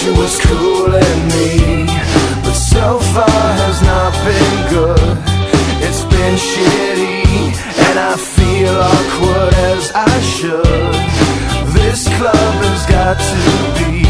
She was cooling me, but so far has not been good. It's been shitty, and I feel awkward as I should. This club has got to be